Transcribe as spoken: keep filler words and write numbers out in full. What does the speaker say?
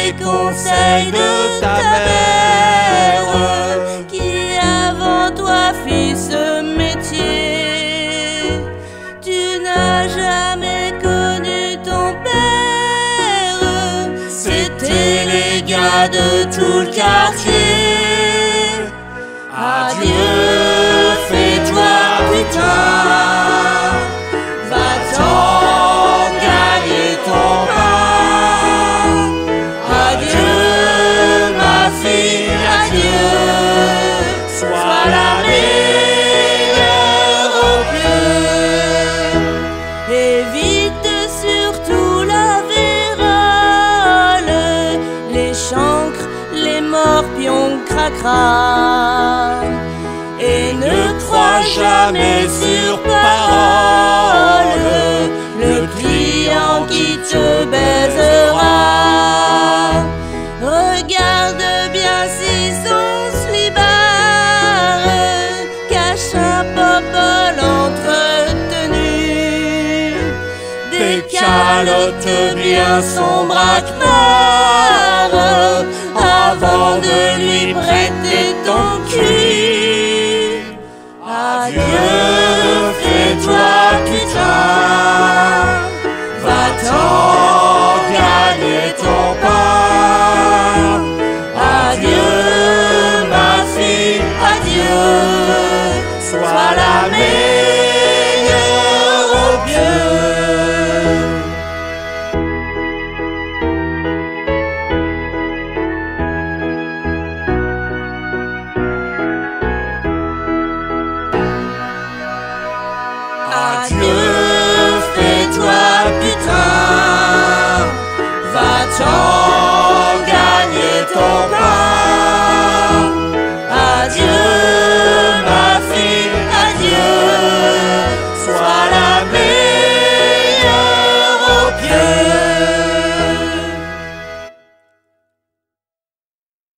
les conseils de ta mère, qui avant toi fit ce métier. Tu n'as jamais connu ton père, c'était les gars de tout le quartier. Adieu, fais-toi putain, va-t'en gagner ton pain. Adieu, ma fille, adieu, sois la meilleure au mieux. Évite surtout la vérole, les chancres, les morpions, cracra. Et ne crois jamais sur parole le client qui te baisera. Regarde bien si son slibard cache un popole entretenu. Décalote bien son braquemar avant de lui prêter ton cul. Adieu, fais-toi putain, va-t'en gagner ton pain. Adieu, ma fille, adieu, sois la meilleure au mieux. Adieu, fais-toi putain, va-t'en